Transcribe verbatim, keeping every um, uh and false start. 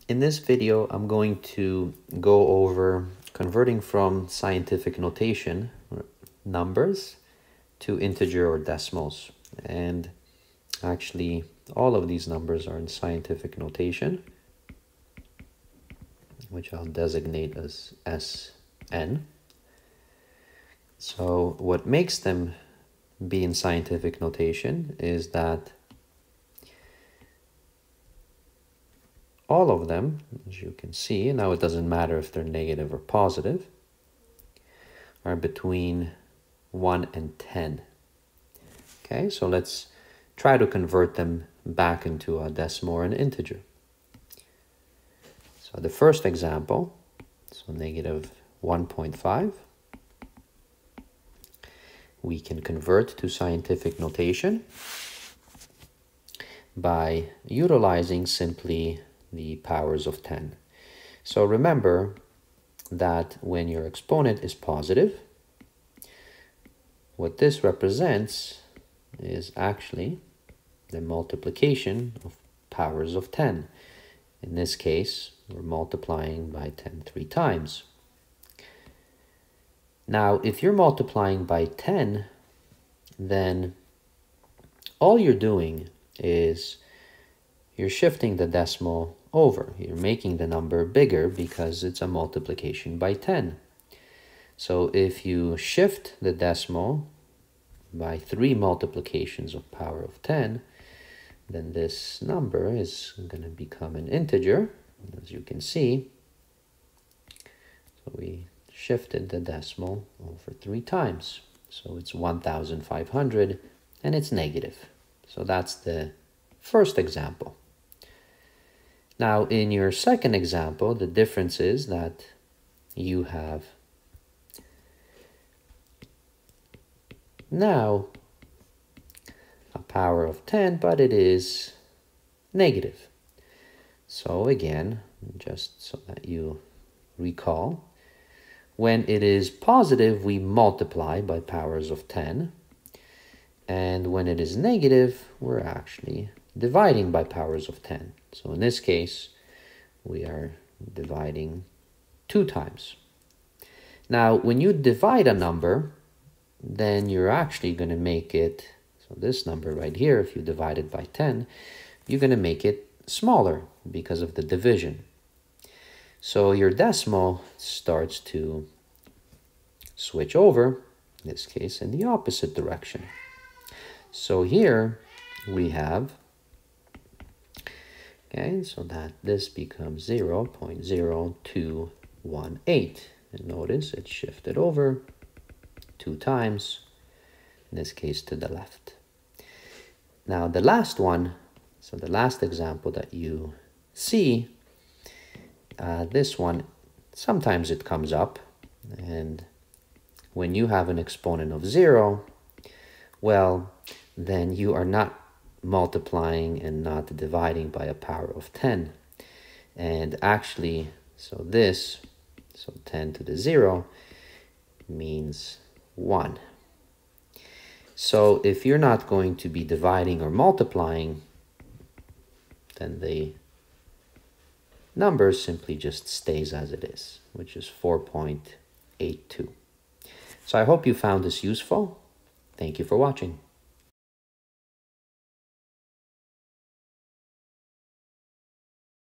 In this video, I'm going to go over converting from scientific notation numbers to integer or decimals. And actually, all of these numbers are in scientific notation, which I'll designate as S N. So what makes them be in scientific notation is that all of them, as you can see, now it doesn't matter if they're negative or positive, are between one and ten. Okay, so let's try to convert them back into a decimal or an integer. So the first example, so negative one point five, we can convert to scientific notation by utilizing simply the powers of ten. So remember that when your exponent is positive, what this represents is actually the multiplication of powers of ten. In this case, we're multiplying by ten three times. Now, if you're multiplying by ten, then all you're doing is you're shifting the decimal over. You're making the number bigger because it's a multiplication by ten. So if you shift the decimal by three multiplications of power of ten, then this number is going to become an integer, as you can see. So we shifted the decimal over three times. So it's one thousand five hundred and it's negative. So that's the first example. Now, in your second example, the difference is that you have now a power of ten, but it is negative. So again, just so that you recall, when it is positive, we multiply by powers of ten. And when it is negative, we're actually dividing by powers of ten. So in this case, we are dividing two times. Now, when you divide a number, then you're actually going to make it, so this number right here, if you divide it by ten, you're going to make it smaller because of the division. So your decimal starts to switch over, in this case, in the opposite direction. So here we have, okay, so that this becomes zero point zero two one eight. And notice it shifted over two times, in this case to the left. Now the last one, so the last example that you see, uh, this one, sometimes it comes up, and when you have an exponent of zero, well, then you are not multiplying and not dividing by a power of ten. And actually, so this, so ten to the zero, means one. So if you're not going to be dividing or multiplying, then the number simply just stays as it is, which is four point eight two. So I hope you found this useful. Thank you for watching.